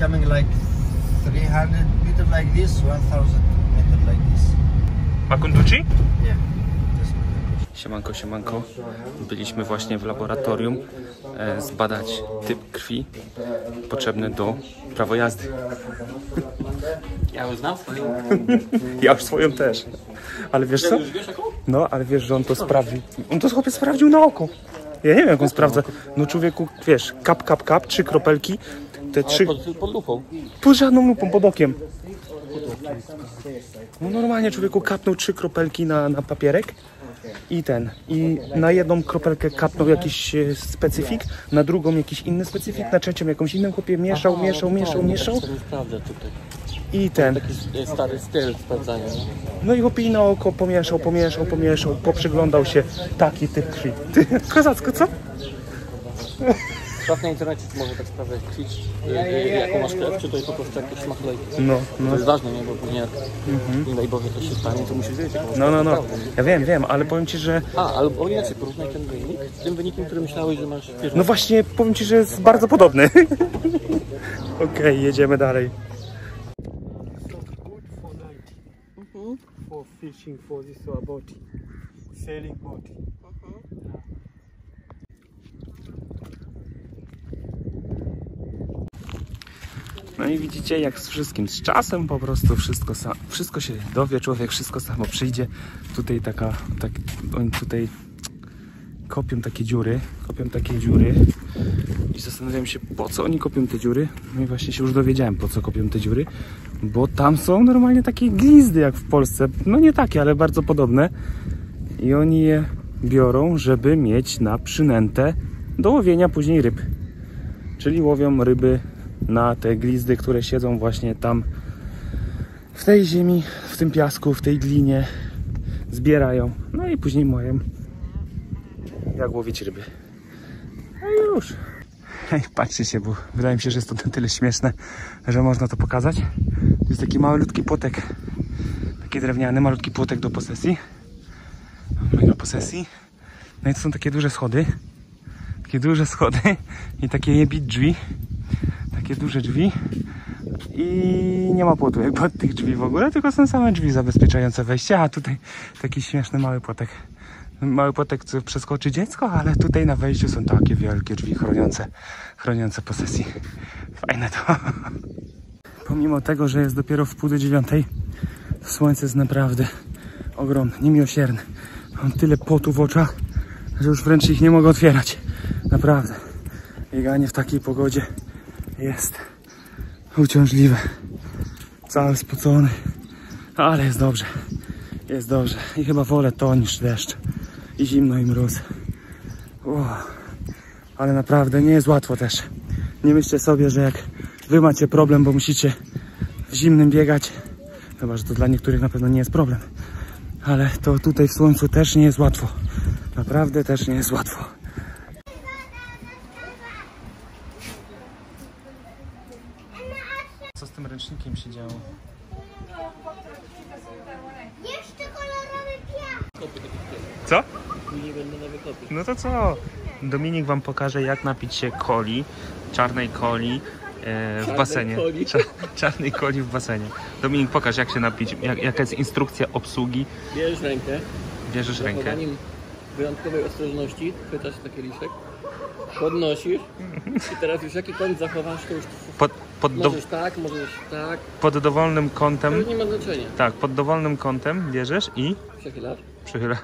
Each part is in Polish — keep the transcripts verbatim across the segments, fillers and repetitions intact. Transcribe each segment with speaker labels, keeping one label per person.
Speaker 1: coming like three hundred meters like this, one thousand meters like this.
Speaker 2: Makunduchi?
Speaker 1: Yeah.
Speaker 2: Siemanko, siemanko. Byliśmy właśnie w laboratorium e, zbadać typ krwi potrzebny do prawa jazdy.
Speaker 3: Ja już znam swoją.
Speaker 2: Ja już swoją też. Ale wiesz co? No, ale wiesz, że on to sprawdził. On to chłopiec sprawdził na oko. Ja nie wiem, jak on sprawdza. No człowieku, wiesz, kap, kap, kap, trzy kropelki. Te trzy...
Speaker 3: Pod, pod lupą.
Speaker 2: Pod żadną lupą, pod okiem. No normalnie człowieku kapnął trzy kropelki na, na papierek. I ten, i na jedną kropelkę kapnął jakiś e, specyfik, na drugą jakiś inny specyfik, na trzecią jakąś inną kopię, mieszał,
Speaker 3: Aha,
Speaker 2: mieszał,
Speaker 3: no
Speaker 2: mieszał,
Speaker 3: tak,
Speaker 2: mieszał.
Speaker 3: Tak sprawdzę tutaj.
Speaker 2: I ten.
Speaker 3: Taki stary styl sprawdzania.
Speaker 2: No i chłopie na oko pomieszał, pomieszał, pomieszał, poprzyglądał się. Taki typ krwi. Ty, kozacko, co?
Speaker 3: Sprawdź na internecie, czy może tak sprawdzać krwi, jaką masz krew, czy to jest po prostu jakieś machlejki.
Speaker 2: No, no.
Speaker 3: To jest ważne, nie? Bo później jak mhm. nie daj Boże to się stanie, to musisz wiedzieć, jaką masz
Speaker 2: No, no, no.
Speaker 3: naprawdę,
Speaker 2: Ja wiem, wiem, ale powiem ci, że...
Speaker 3: A, ale o inaczej porównaj ten wynik z tym wynikiem, który myślałeś, że masz pierwszy.
Speaker 2: No właśnie, powiem ci, że jest bardzo podobny. Okej, okay, jedziemy dalej.
Speaker 4: Mm-hmm. For fishing for this uh, boat, sailing boat. Mm-hmm.
Speaker 2: No i widzicie, jak z wszystkim, z czasem po prostu wszystko, sam, wszystko się dowie, człowiek wszystko samo przyjdzie. Tutaj taka, tak, oni tutaj kopią takie dziury, kopią takie dziury i zastanawiam się, po co oni kopią te dziury. No i właśnie się już dowiedziałem, po co kopią te dziury, bo tam są normalnie takie glizdy jak w Polsce, no nie takie, ale bardzo podobne i oni je biorą, żeby mieć na przynętę do łowienia później ryb, czyli łowią ryby na te glizdy, które siedzą właśnie tam w tej ziemi, w tym piasku, w tej glinie, zbierają, no i później mają jak łowić ryby. No i już. Ej, patrzcie się, bo wydaje mi się, że jest to na tyle śmieszne, że można to pokazać. To jest taki malutki płotek, taki drewniany, malutki płotek do posesji. Do posesji. No i to są takie duże schody, takie duże schody i takie jebit drzwi. Takie duże drzwi i nie ma płotu jakby od tych drzwi w ogóle, tylko są same drzwi zabezpieczające wejście, a tutaj taki śmieszny mały płotek. Mały płotek, co przeskoczy dziecko, ale tutaj na wejściu są takie wielkie drzwi chroniące, chroniące posesji. Fajne to. Pomimo tego, że jest dopiero w pół do dziewiątej, słońce jest naprawdę ogromne, niemiłosierne. Mam tyle potu w oczach, że już wręcz ich nie mogę otwierać. Naprawdę. Bieganie w takiej pogodzie jest uciążliwe. Cały spocony, ale jest dobrze. Jest dobrze. I chyba wolę to niż deszcz. I zimno i mróz. Wow. Ale naprawdę nie jest łatwo też. Nie myślcie sobie, że jak wy macie problem, bo musicie w zimnym biegać, chyba że to dla niektórych na pewno nie jest problem, ale to tutaj w słońcu też nie jest łatwo. Naprawdę też nie jest łatwo. Co z tym ręcznikiem się działo?
Speaker 5: Jeszcze kolorowy piach.
Speaker 2: Co?
Speaker 3: Nie będę na wykopie.
Speaker 2: No to co? Dominik wam pokaże, jak napić się coli, czarnej coli e, w basenie.
Speaker 3: Coli.
Speaker 2: Cza, czarnej coli w basenie. Dominik, pokaż, jak się napić, jak, jaka jest instrukcja obsługi.
Speaker 3: Bierzesz rękę.
Speaker 2: Bierzesz rękę.
Speaker 3: Z zachowaniem wyjątkowej ostrożności chwytasz taki liszek, podnosisz i teraz już jaki kąt zachowasz, to już
Speaker 2: Pod, pod, do,
Speaker 3: możesz tak, możesz tak,
Speaker 2: pod dowolnym kątem.
Speaker 3: to nie ma znaczenia.
Speaker 2: Tak, pod dowolnym kątem bierzesz i
Speaker 3: Przechylasz.
Speaker 2: przychylasz.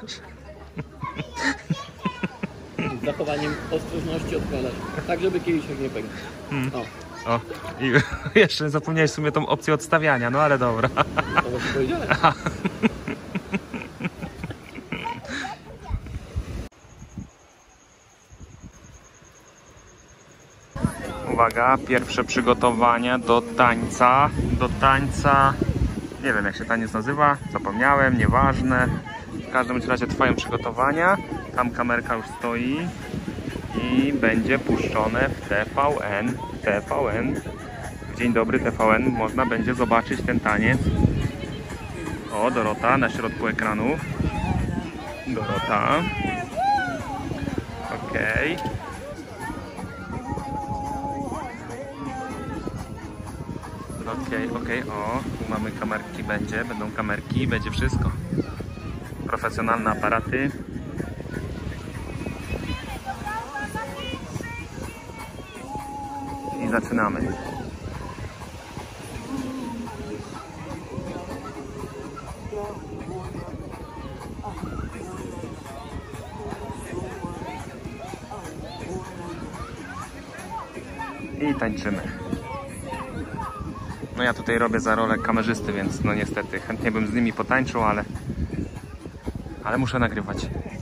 Speaker 3: Z zachowaniem ostrożności odpalasz, tak żeby kieliszek nie pękł.
Speaker 2: Hmm.
Speaker 3: O,
Speaker 2: O, i jeszcze zapomniałeś w sumie tą opcję odstawiania, no ale dobra.
Speaker 3: to właśnie powiedziałem.
Speaker 2: Uwaga, pierwsze przygotowania do tańca, do tańca, nie wiem jak się taniec nazywa, zapomniałem, nieważne. W każdym razie trwają przygotowania, tam kamerka już stoi i będzie puszczone w T V N. T V N. Dzień dobry T V N, można będzie zobaczyć ten taniec. O, Dorota na środku ekranu. Dorota. Okej. Okej, okay, okej, okay. O, tu mamy kamerki, będzie, będą kamerki, będzie wszystko. Profesjonalne aparaty. I zaczynamy. I tańczymy. No ja tutaj robię za rolę kamerzysty, więc no niestety chętnie bym z nimi potańczył, ale ale muszę nagrywać.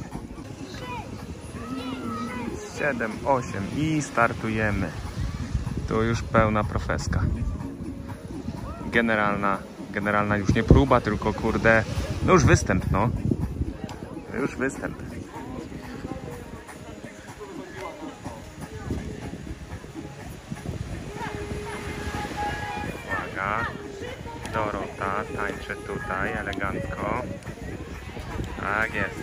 Speaker 2: siedem, osiem i startujemy. Tu już pełna profeska. Generalna, generalna już nie próba, tylko kurde, no już występ, no. Już występ. Dorota tańczy tutaj elegancko. Tak jest.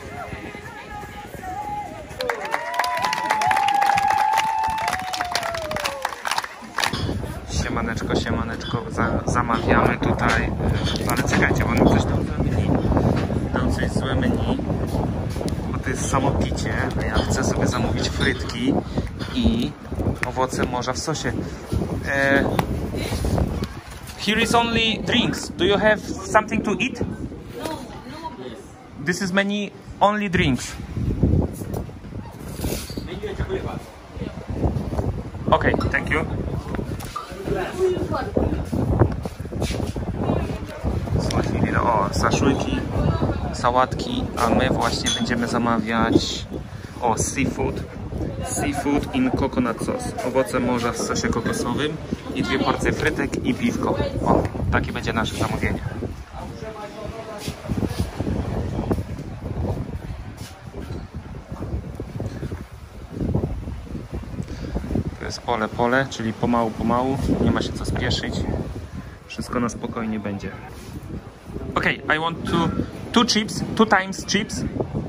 Speaker 2: Siemaneczko, siemaneczko. Za, zamawiamy tutaj. Ale czekajcie, bo nam coś tam złe menu. Dał coś złe menu. Bo to jest samopicie. A ja chcę sobie zamówić frytki i owoce morza w sosie. E Here is only drinks. Do you have something to eat? No, no. This is menu only drinks. Okay, thank you. Słuchajcie, no, o, szaszłyki, sałatki, a my właśnie będziemy zamawiać o seafood. Seafood in coconut sauce. Owoce morza w sosie kokosowym i dwie porcje frytek i piwko. O, takie będzie nasze zamówienie. To jest pole, pole, czyli pomału, pomału. Nie ma się co spieszyć. Wszystko na spokojnie będzie. Ok, I want to two chips, two times chips.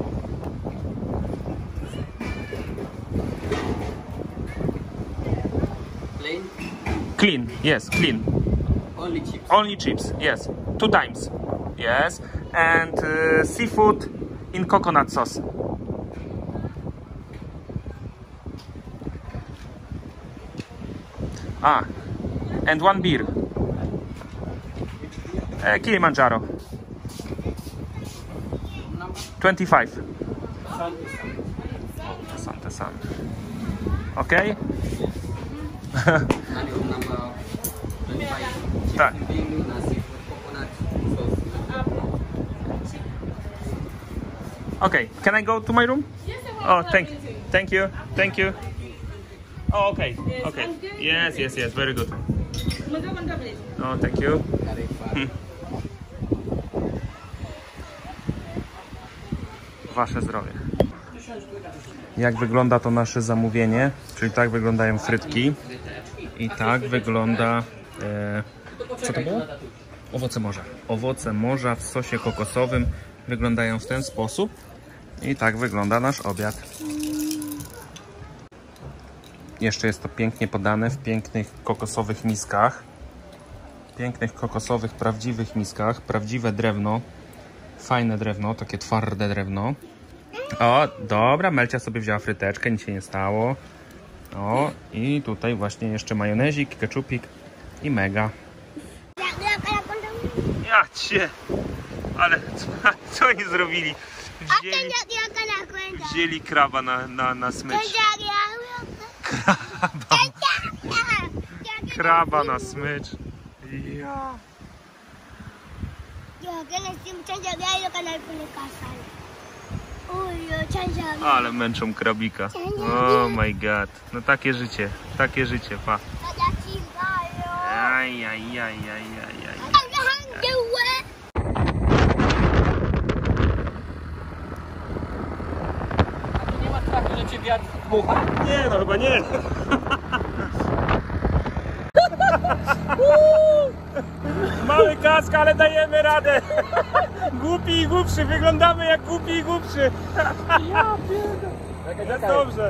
Speaker 2: Clean, yes, clean.
Speaker 3: Only chips.
Speaker 2: Only chips, yes. Two times, yes. And uh, seafood in coconut sauce. Ah, and one beer. Uh, Kilimanjaro. twenty-five. Sante San. Okay? Tak. Okay, can I go to my room? Oh, thank you. Thank you. Thank you. Oh, okay. Okay. Yes, yes, yes. Very good. Oh, thank you. Hmm. Wasze zdrowie. Jak wygląda to nasze zamówienie? Czyli tak wyglądają frytki i tak wygląda e, co to było? Owoce morza. Owoce morza w sosie kokosowym wyglądają w ten sposób i tak wygląda nasz obiad. Jeszcze jest to pięknie podane w pięknych kokosowych miskach. Pięknych kokosowych, prawdziwych miskach. Prawdziwe drewno. Fajne drewno, takie twarde drewno. O, dobra, Melcia sobie wzięła fryteczkę, nic się nie stało. O, i tutaj właśnie jeszcze majonezik, keczupik i mega. Ja cię, ale co, co oni zrobili? Wzięli, wzięli kraba na, na, na smycz. Kraba, kraba na smycz. Ja. Ale męczą krabika. Oh my god. No takie życie. Takie życie, pa. Aj, aj, aj, aj, aj, aj.
Speaker 3: Nie ma strachu, że cię wiatr dmucha?
Speaker 2: Nie, no chyba nie. Mały kask, ale dajemy radę. Głupi i głupszy, wyglądamy jak głupi i głupszy. Ja pierdolę. Jest dobrze.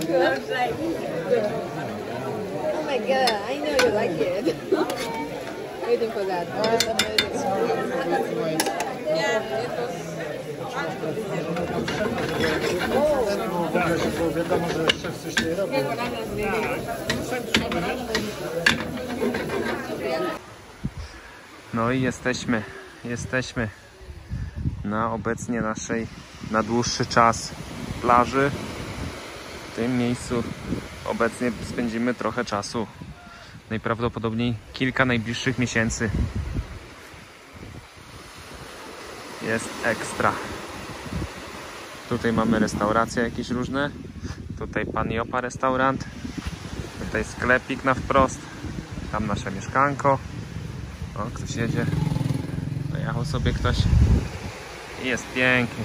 Speaker 6: Oh my god, I know you like it. Waiting for that. Oh, that's amazing. Yeah, it was.
Speaker 4: Bo wiadomo, że szef coś nie robi.
Speaker 2: No i jesteśmy, jesteśmy na obecnie naszej, na dłuższy czas plaży. W tym miejscu obecnie spędzimy trochę czasu. Najprawdopodobniej kilka najbliższych miesięcy. Jest ekstra. Tutaj mamy restauracje jakieś różne. Tutaj Pan Jopa restaurant. Tutaj sklepik na wprost. Tam nasze mieszkanko. O, ktoś jedzie. Dojechał sobie ktoś. I jest pięknie.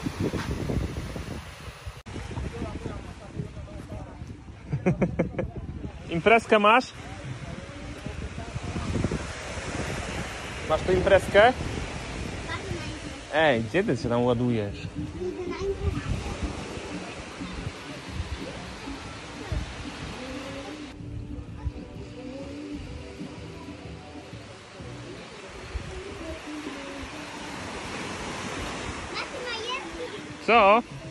Speaker 2: Imprezkę masz? Masz tu imprezkę? Ej, gdzie ty się tam ładujesz? Co?